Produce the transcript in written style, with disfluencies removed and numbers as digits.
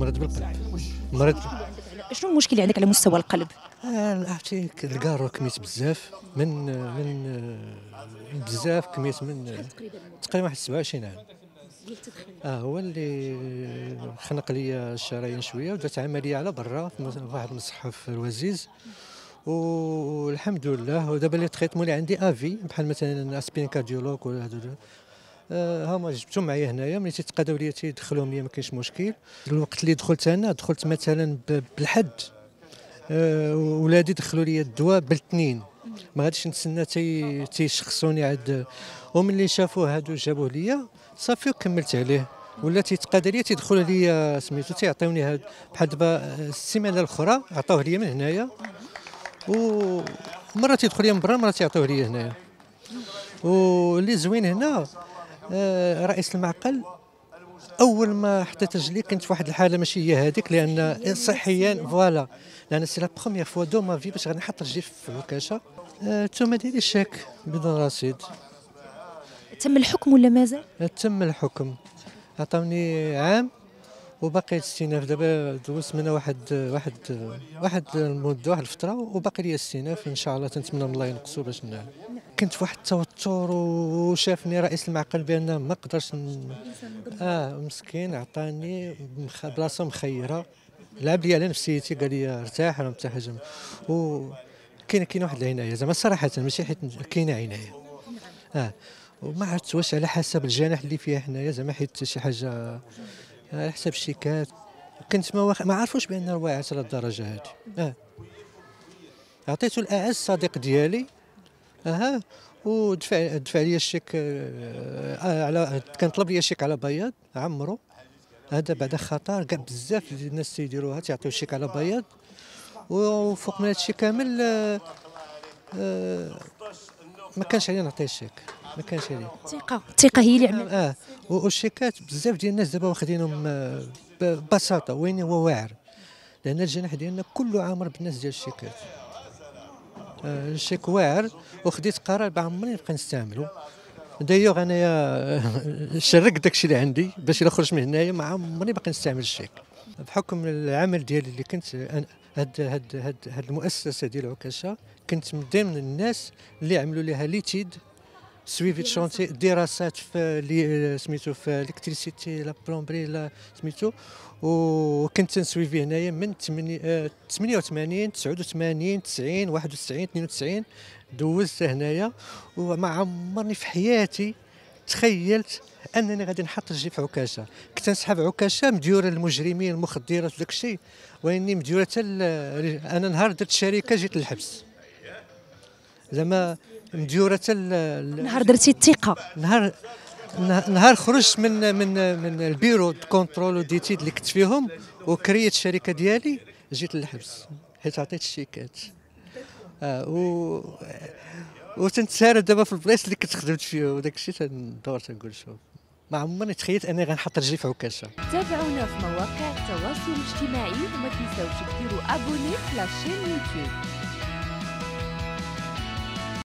مريض بالقلب. مريض. شنو المشكل اللي عندك على مستوى القلب؟ عرفتي الكارو كميت بزاف بزاف كميت من تقريبا واحد 27 عام. هو اللي خنق لي الشرايين شويه ودرت عمليه على برا في واحد المصحه في الوزيز، والحمد لله. ودابا لي تريتمون اللي عندي افي بحال مثلا اسبين كارديولوج ولا هادو هما جبتهم معايا هنايا. ملي تيتقاداو ليا تيدخلوهم ليا ما كاينش مشكل. الوقت اللي دخلت انا دخلت مثلا بالحد، ولادي دخلوا لي الدواء بالاثنين، ما غاديش نتسنى تيشخصوني عاد. وملي شافوه هادو جابوه ليا صافي وكملت عليه. ولا تيتقادى ليا تيدخلوا ليا سميتو تيعطيوني هاد بحال دابا السيمانه الاخرى عطاوه ليا من هنايا، ومره تيدخل ليا من برا مره تيعطيوه ليا هنايا. واللي زوين هنا رئيس المعقل اول ما حطيت رجلي كنت في واحد الحاله ماشي هي هذيك، لان صحيا فوالا، لان سي لا بروميير فوا دو ما في باش غادي نحط رجلي في الوكاشه. التهمه ديالي الشك بدون رصيد. تم الحكم ولا مازال؟ تم الحكم، عطاوني عام وباقي الاستئناف. دابا دوزت منها واحد المده، واحد الفتره، وباقي لي الاستئناف. ان شاء الله تنتمنى من الله ينقصوا باش كنت في واحد التوتر، وشافني رئيس المعقل بان ما قدرش مسكين عطاني بلاصه مخيره، لعب لي على نفسيتي، قال لي ارتاح راه حتى حاجه. وكاين واحد العنايه زعما صراحه، ماشي حيت كاينه عنايه. وما عرفت واش على حسب الجناح اللي فيها حنايا زعما حيت شي حاجه على حسب الشيكات. كنت ما عارفوش بان واعر على الدرجه هذه. عطيته الاعز صديق ديالي، ودفع لي الشيك، على كان طلب لي الشيك على بياض عمرو. هذا بعد خطر كاع بزاف الناس تيديروها، تيعطيو الشيك على بياض. وفوق من هذا الشيء كامل ما كانش علينا نعطيه الشيك، ما كانش عليه. الثقه هي اللي عملت. والشيكات بزاف ديال الناس دابا واخدينهم ببساطه، وين هو واعر، لان الجناح ديالنا كله عامر بالناس ديال الشيكات. الشيك واعر، وخديت قرار بعمري نبقى نستعملو. دايوغ انايا شركت داكشي اللي عندي باش الا خرج من هنايا ما عمري باقي نستعمل الشيك، بحكم العمل ديالي اللي كنت هاد المؤسسه ديال عكاشه. كنت من ضمن الناس اللي عملوا لها ليتيد سويفي شونتي دراسات في اللي سميتو في الكتريسيتي لا بلومبري سميتو. وكنت نسويفي هنايا من 88 89 90 91 92 دوزت هنايا. وما عمرني في حياتي تخيلت انني غادي نحط رجلي في عكاشه. كنت نسحب عكاشه مديوره للمجرمين المخدرات وداك الشيء، واني مديوره حتى انا نهار درت شركه جيت للحبس زعما مديوره حتى نهار درتي الثقه. نهار خرجت من البيرو دو كونترول وديتيد اللي كنت فيهم وكريت الشركه ديالي، جيت للحبس حيت عطيت الشيكات. وتنتسارد دابا في البلايص اللي كنت خدمت فيه وداك الشيء تندور تنقول شوف ما عمرني تخيلت اني غنحط رجلي في عكاشه. تابعونا في مواقع التواصل الاجتماعي وما تنساوش ديروا ابوني في لاشين يوتيوب.